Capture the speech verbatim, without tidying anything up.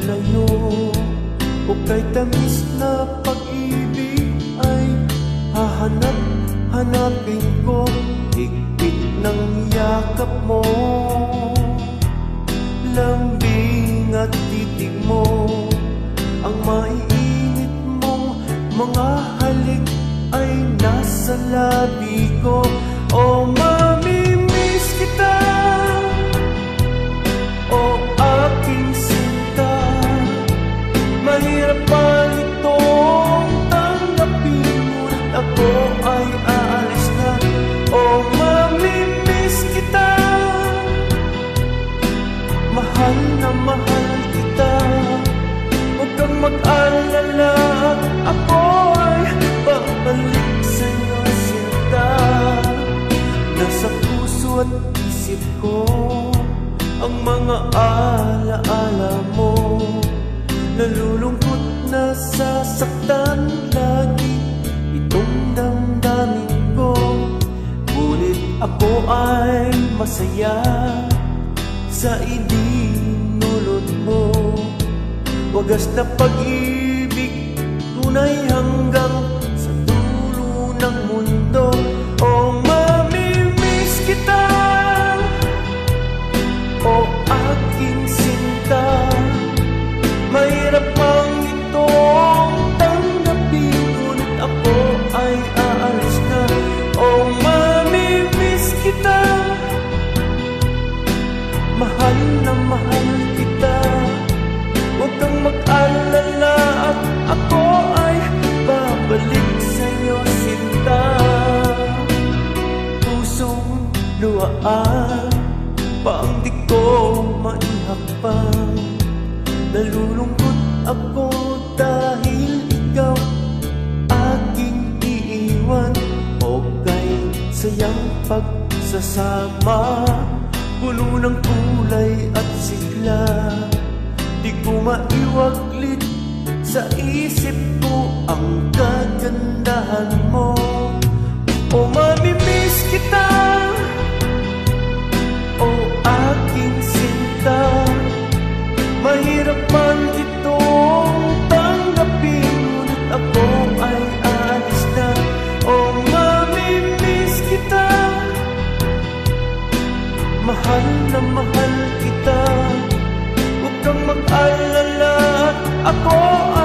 paglayo o kay tamis na pag-ibig ay hahanap, hanapin ko higpit ng yakap mo. Lambing at titig mo, ang maiinit mong mga halik ay nasa labi ko. O mamimiss kita, o aking sinta, mahirap pa itong tanggapin, ngunit ako ay aalis na. O mamimiss kita, mahal na mahal kita, huwag kang mag-alala, ako ay babalik sa'yo sinta. Nasa puso at isip ko ang mga alaala mo, nalulungkot na sasaktan lagi itong damdamin ko, ngunit ako ay masaya sa idinulot mo. Wagas na pag-ibig, tunay hanggang sa dulo ng mundo. O mamimiss kita, o aking sinta, mahirap pang itong tanggapin, ngunit ako ay aalis na. O mamimiss kita, mahal na mahal kita, huwag kang mag-alala at ako ay babalik sa'yo sinta. Pusong luhaan, paang di ko maihakbang, nalulungkot ako dahil ikaw aking iiwan. O kay sayang pagsasama, puno ng kulay at sigla, di ko maiwaglit sa isip ko ang kagandahan mo. O mamimiss kita, o aking sinta, mahirap man itong tanggapin, ngunit ako ay alis na. O mamimiss kita, mahal na mahal kita, huwag kang mag-alala, ako